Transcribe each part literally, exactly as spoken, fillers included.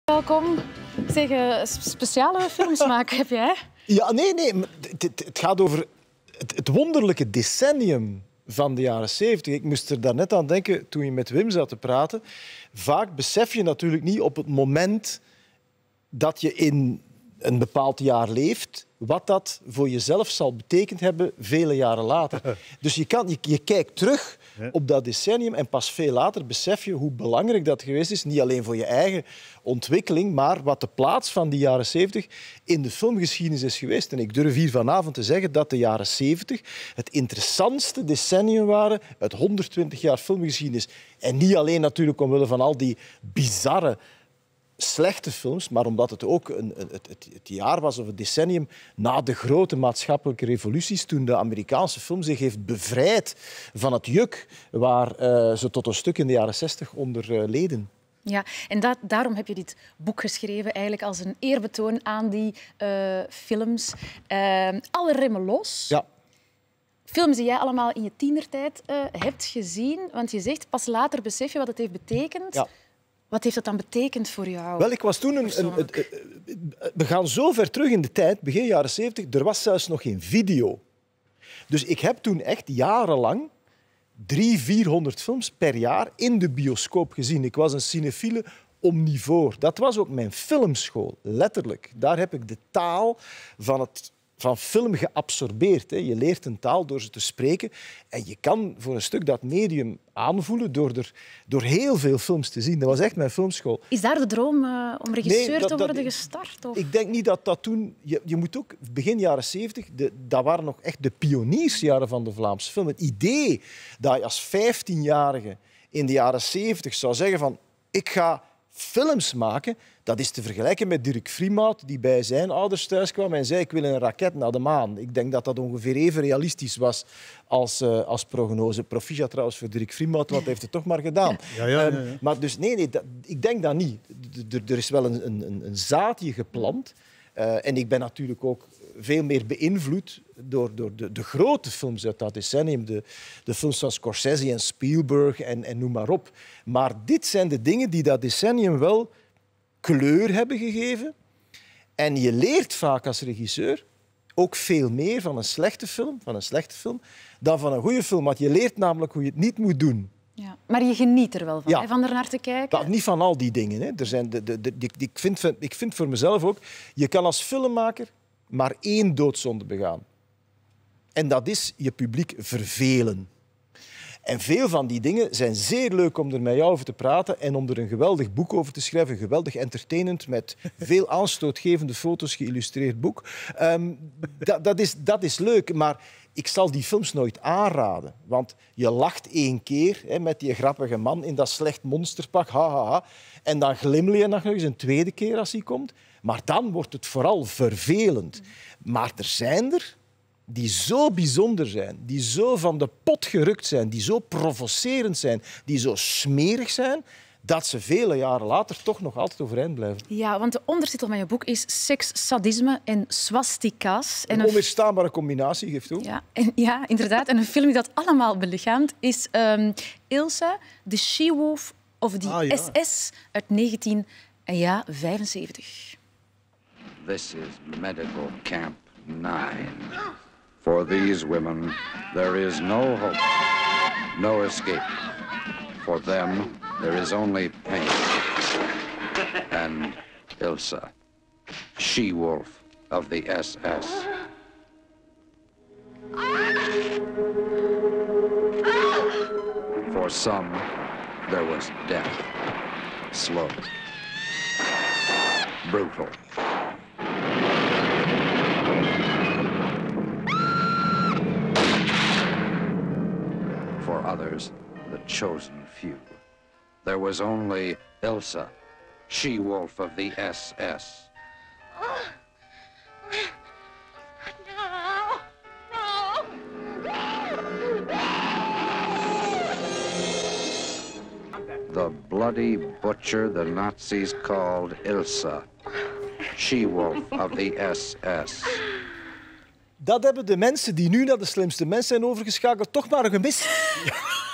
Welkom. Zeg, uh, speciale filmsmaak heb jij? Ja, nee, nee. Het, het, het gaat over het, het wonderlijke decennium van de jaren zeventig. Ik moest er daarnet aan denken toen je met Wim zat te praten. Vaak besef je natuurlijk niet op het moment dat je in een bepaald jaar leeft, wat dat voor jezelf zal betekend hebben vele jaren later. Dus je, kan, je, je kijkt terug op dat decennium en pas veel later besef je hoe belangrijk dat geweest is. Niet alleen voor je eigen ontwikkeling, maar wat de plaats van die jaren zeventig in de filmgeschiedenis is geweest. En ik durf hier vanavond te zeggen dat de jaren zeventig het interessantste decennium waren uit honderdtwintig jaar filmgeschiedenis. En niet alleen natuurlijk omwille van al die bizarre slechte films, maar omdat het ook een, het, het, het jaar was of het decennium na de grote maatschappelijke revoluties, toen de Amerikaanse film zich heeft bevrijd van het juk waar uh, ze tot een stuk in de jaren zestig onder uh, leden. Ja, en dat, daarom heb je dit boek geschreven, eigenlijk als een eerbetoon aan die uh, films. Uh, alle remmen los. Ja. Films die jij allemaal in je tienertijd uh, hebt gezien, want je zegt pas later besef je wat het heeft betekend. Ja. Wat heeft dat dan betekend voor jou? Wel, ik was toen een, een, een, een, we gaan zo ver terug in de tijd, begin jaren zeventig, er was zelfs nog geen video. Dus ik heb toen echt jarenlang drie, vierhonderd films per jaar in de bioscoop gezien. Ik was een cinefiele omnivoor. Dat was ook mijn filmschool, letterlijk. Daar heb ik de taal van het van film geabsorbeerd. Je leert een taal door ze te spreken en je kan voor een stuk dat medium aanvoelen door, er, door heel veel films te zien. Dat was echt mijn filmschool. Is daar de droom uh, om regisseur nee, dat, te worden dat, gestart? Of? Ik denk niet dat dat toen... Je, je moet ook... Begin jaren zeventig, de, dat waren nog echt de pioniersjaren van de Vlaamse film. Het idee dat je als vijftienjarige in de jaren zeventig zou zeggen van ik ga films maken, dat is te vergelijken met Dirk Vriemaat, die bij zijn ouders thuis kwam en zei ik wil een raket naar de maan. Ik denk dat dat ongeveer even realistisch was als, uh, als prognose. Proficiat trouwens voor Dirk Vriemaat, want hij heeft het toch maar gedaan. Ja, ja, ja, ja. Um, maar dus nee, nee dat, ik denk dat niet. Er is wel een, een, een zaadje geplant. Uh, en ik ben natuurlijk ook veel meer beïnvloed door, door de, de grote films uit dat decennium. De, de films van Scorsese en Spielberg en, en noem maar op. Maar dit zijn de dingen die dat decennium wel kleur hebben gegeven. En je leert vaak als regisseur ook veel meer van een slechte film, van een slechte film dan van een goede film. Want je leert namelijk hoe je het niet moet doen. Ja, maar je geniet er wel van, ja. hè, van er naar te kijken? Dat, niet van al die dingen. Hè. Er zijn de, de, de, de, ik, vind, ik vind voor mezelf ook, je kan als filmmaker maar één doodzonde begaan. En dat is je publiek vervelen. En veel van die dingen zijn zeer leuk om er met jou over te praten en om er een geweldig boek over te schrijven, een geweldig entertainend, met veel aanstootgevende foto's geïllustreerd boek. Um, dat, dat, is, dat is leuk, maar ik zal die films nooit aanraden. Want je lacht één keer hè, met die grappige man in dat slecht monsterpak, ha, ha, ha, en dan glimlach je nog eens een tweede keer als hij komt. Maar dan wordt het vooral vervelend. Maar er zijn er die zo bijzonder zijn, die zo van de pot gerukt zijn, die zo provocerend zijn, die zo smerig zijn, dat ze vele jaren later toch nog altijd overeind blijven. Ja, want de ondertitel van je boek is Seks, sadisme en swastika's. En een onweerstaanbare combinatie, geeft toe. Ja, en, ja, inderdaad. En een film die dat allemaal belichaamt is um, Ilsa, de She-Wolf of the ah, ja. S S uit negentien vijfenzeventig. This is Medical Camp nine. For these women, there is no hope, no escape. For them, there is only pain. And Ilsa, she-wolf of the S S. For some, there was death. Slow. Brutal. For others, the chosen few. There was only Ilsa, she-wolf of the S S. No! No! The bloody butcher the Nazis called Ilsa, she-wolf of the S S. Dat hebben de mensen die nu naar de slimste mens zijn overgeschakeld toch maar gemist.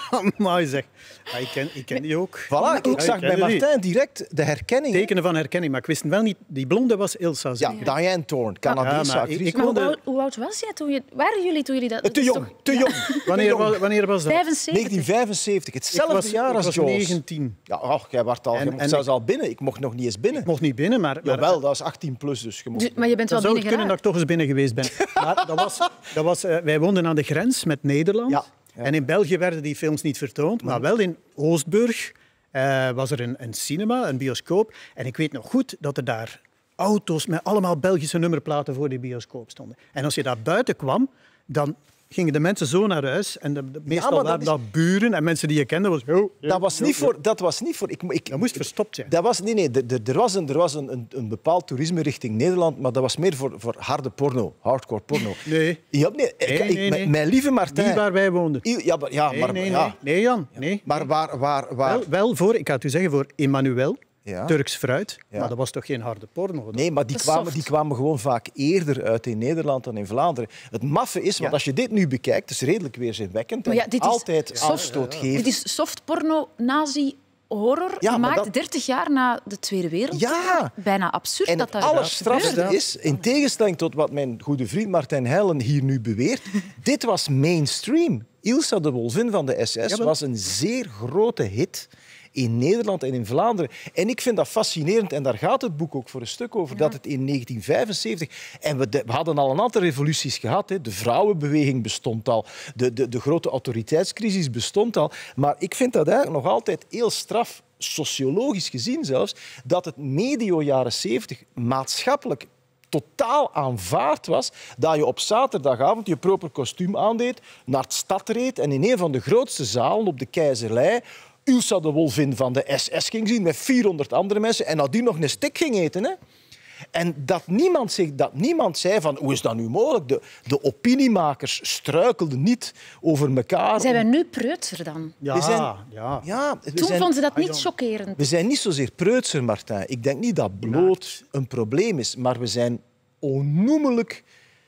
Maar zeg, ja, ik, ken, ik ken die ook. Voilà, ik Ja, zag ken bij die. Martijn direct de herkenning. hè. Tekenen van herkenning, maar ik wist wel niet... Die blonde was Ilsa. Ja, zeker. Diane Thorne, Canadese Ja, maar ik- actrice. ik Maar hoe, wilde- oud, hoe oud was jij toen je... Waren jullie toen jullie dat... Te dat is jong, toch- te jong. Wanneer, Te jong. was, wanneer was dat? vijfenzeventig. negentien vijfenzeventig, Ik hetzelfde was, jaar ik als was Jaws. negentien. Ja, och, jij, was al, En- jij mocht en zelfs ik- al binnen. Ik mocht nog niet eens binnen. Ik mocht niet binnen, maar... maar Jawel, dat was achttien plus, dus je mocht... Dus- maar je bent dan wel zou het binnen kunnen dat ik toch eens binnen geweest ben. Maar dat was, dat was, uh, wij woonden aan de grens met Nederland. Ja, ja. En in België werden die films niet vertoond, maar wel in Oostburg uh, was er een, een cinema, een bioscoop. En ik weet nog goed dat er daar auto's met allemaal Belgische nummerplaten voor die bioscoop stonden. En als je daar buiten kwam, dan gingen de mensen zo naar huis. En de, de, meestal maar dat waren is- dat buren en mensen die je kende. Was, oh, Dat was niet voor... Dat was niet voor ik, ik, Dat moest verstopt zijn. Dat was, nee, nee, er, er was, een, er was een, een, een bepaald toerisme richting Nederland, maar dat was meer voor, voor harde porno, hardcore porno. Nee. Ja, nee, ik, Nee, ik- nee, nee. Mijn lieve Martijn... Niet waar wij woonden. Ja, maar, ja, Nee, maar, nee, ja. nee. Nee, Jan. Nee. Maar waar... waar, waar... Wel, wel voor, ik ga het u zeggen, voor Emmanuel, Ja. Turks fruit. Ja. Maar dat was toch geen harde porno? Nee, maar die Dat is kwamen, soft. die kwamen gewoon vaak eerder uit in Nederland dan in Vlaanderen. Het maffe is, want Ja. als je dit nu bekijkt, het is redelijk weerzinwekkend. Maar ja, en dit is altijd soft. afstoot Dit geeft. is soft porno, nazi, horror, Ja, maar gemaakt dat- dertig jaar na de Tweede Wereldoorlog. Ja. Bijna absurd En dat het dat allerstrafste gebeurt. is, in tegenstelling tot wat mijn goede vriend Martijn Heijlen hier nu beweert, dit was mainstream. Ilsa de Wolvin van de S S Jawel. was een zeer grote hit in Nederland en in Vlaanderen. En ik vind dat fascinerend, en daar gaat het boek ook voor een stuk over, dat het in negentien vijfenzeventig... En we, de- we hadden al een aantal revoluties gehad. Hè. De vrouwenbeweging bestond al. De, de, de grote autoriteitscrisis bestond al. Maar ik vind dat eigenlijk nog altijd heel straf, sociologisch gezien zelfs, dat het medio jaren zeventig maatschappelijk totaal aanvaard was dat je op zaterdagavond je proper kostuum aandeed, naar de stad reed en in een van de grootste zalen op de Keizerlei Ilsa de Wolvin van de S S ging zien met vierhonderd andere mensen en nadien nog een stik ging eten. Hè? En dat niemand, zich, dat niemand zei van hoe is dat nu mogelijk? De, de opiniemakers struikelden niet over elkaar. Zijn wij nu preutser dan? Ja, We zijn- ja. Ja, we Toen zijn- vonden ze dat Ah, niet Jan. chockerend. we zijn niet zozeer preutser, Martijn. Ik denk niet dat bloot een probleem is, maar we zijn onnoemelijk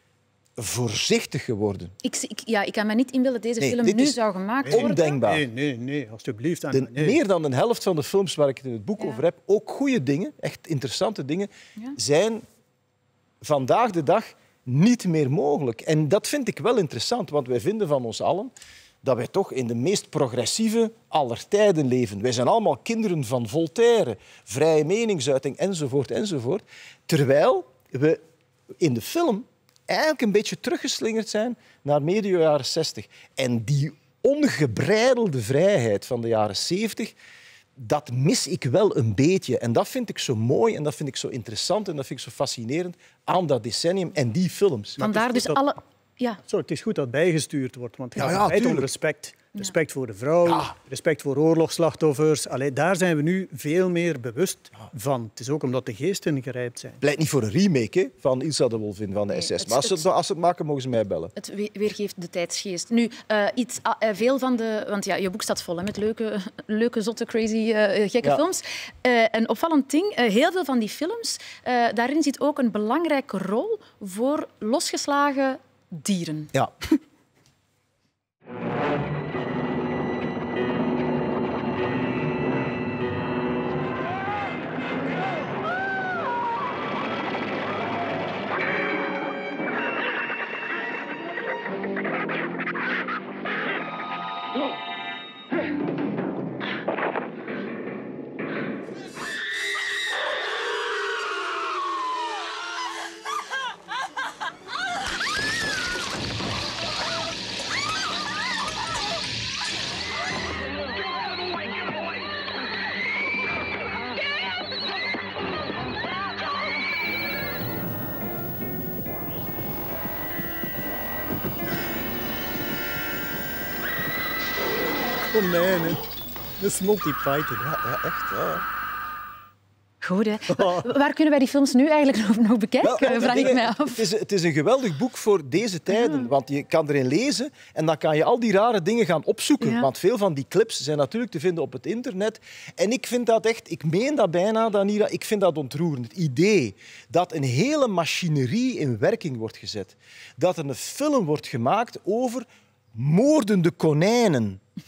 voorzichtig geworden. Ik, ik, ja, ik kan me niet inbeelden dat deze Nee, film dit nu is zou gemaakt worden. Ondenkbaar. Nee, nee, nee, alsjeblieft. De, nee. Meer dan de helft van de films waar ik het in het boek Ja. over heb, ook goede dingen, echt interessante dingen, Ja. zijn vandaag de dag niet meer mogelijk. En dat vind ik wel interessant, want wij vinden van ons allen dat wij toch in de meest progressieve aller tijden leven. Wij zijn allemaal kinderen van Voltaire, vrije meningsuiting enzovoort, enzovoort. Terwijl we in de film eigenlijk een beetje teruggeslingerd zijn naar medio jaren zestig. En die ongebreidelde vrijheid van de jaren zeventig, dat mis ik wel een beetje. En dat vind ik zo mooi en dat vind ik zo interessant en dat vind ik zo fascinerend aan dat decennium en die films. Vandaar dus dat- alle... Ja, Zo, het is goed dat bijgestuurd wordt, want het Ja, gaat ja, in feite om tuurlijk. respect. Respect voor de vrouw, Ja. respect voor oorlogsslachtoffers. Allee, daar zijn we nu veel meer bewust van. Het is ook omdat de geesten gerijpt zijn. Pleit niet voor een remake hè, van Ilsa de Wolvin van de Nee, S S. het- Maar als ze het- het, als ze het maken, mogen ze mij bellen. het we- weergeeft de tijdsgeest. Nu, eh, iets, ah, eh, veel van de... Want ja, je boek staat vol hè, met leuke, leuke, zotte, crazy, eh, gekke Ja. films. Eh, een opvallend ding, eh, heel veel van die films, eh, daarin zit ook een belangrijke rol voor losgeslagen dieren. Ja. Konijnen. Dat is Monty Python. Ja, ja, echt. Ja. Goed, hè? Wa- Waar kunnen wij die films nu eigenlijk nog, nog bekijken? Wel, wel, vraag de ik dingen- mij af. Het is, het is een geweldig boek voor deze tijden. Want je kan erin lezen en dan kan je al die rare dingen gaan opzoeken. Ja. Want veel van die clips zijn natuurlijk te vinden op het internet. En ik vind dat echt, ik meen dat bijna, Danira, ik vind dat ontroerend. Het idee dat een hele machinerie in werking wordt gezet. Dat er een film wordt gemaakt over moordende konijnen.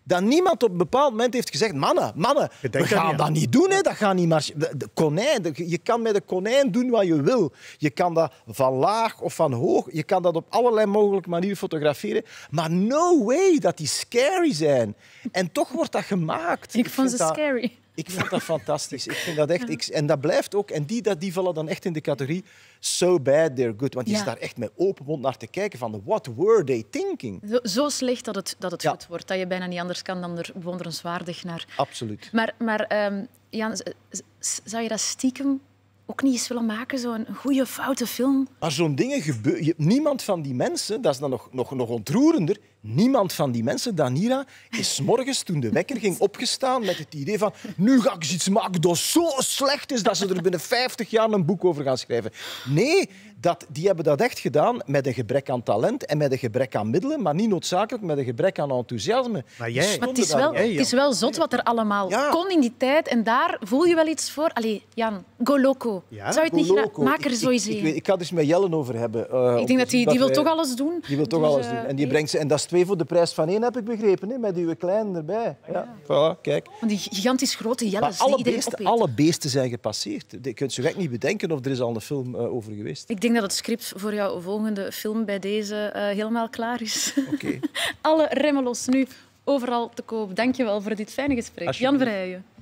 Dat niemand op een bepaald moment heeft gezegd, mannen, mannen, we denk gaan dat niet, dat niet doen. Hè. Dat gaat niet marchen. De, de konijn, de- je kan met de konijn doen wat je wil. Je kan dat van laag of van hoog. Je kan dat op allerlei mogelijke manieren fotograferen. Maar no way dat die scary zijn. En toch wordt dat gemaakt. Ik vond ze vind dat- scary. Ik vond dat fantastisch. Ik vind dat echt... Ik, en dat blijft ook... En die, dat, die vallen dan echt in de categorie so bad, they're good. Want je Ja. staat daar echt met open mond naar te kijken van what were they thinking? Zo, zo slecht dat het, dat het Ja. goed wordt. Dat je bijna niet anders kan dan er bewonderenswaardig naar... Absoluut. Maar, maar ehm, Jan, z- z- zou je dat stiekem ook niet eens willen maken? Zo'n goede, foute film? Maar zo'n dingen gebeuren... Niemand van die mensen, dat is dan nog, nog, nog ontroerender, niemand van die mensen, Danira, is 's morgens toen de wekker ging opgestaan met het idee van nu ga ik eens iets maken dat zo slecht is dat ze er binnen vijftig jaar een boek over gaan schrijven. Nee, dat, die hebben dat echt gedaan met een gebrek aan talent en met een gebrek aan middelen, maar niet noodzakelijk met een gebrek aan enthousiasme. Maar Die jij- stonden Maar het is, daar wel, niet. Hey, het is wel zot wat er allemaal Ja. kon in die tijd. En daar voel je wel iets voor. Allee, Jan, go loco. Ja, Zou je het niet Go graag... loco. Maak er Ik- zo eens ik, ik, een. weet- ik ga het eens met Jellen over hebben. eh, om Ik te denk dat zien die, die wil wij- toch alles doen. Die wil toch Dus, alles eh, doen. En, die hey. brengt ze, en dat is twee voor de prijs van één, heb ik begrepen, hè, met uw kleine erbij. Ja. Voilà, kijk. Van die gigantisch grote Maar jelles die alle iedereen beesten, opeet. alle beesten zijn gepasseerd. Je kunt je echt niet bedenken of er is al een film eh, over geweest. Ik denk dat het script voor jouw volgende film bij deze eh, helemaal klaar is. Oké. Alle remmen los nu overal te koop. Dank je wel voor dit fijne gesprek. Jan Alsjeblieft. Verheijen.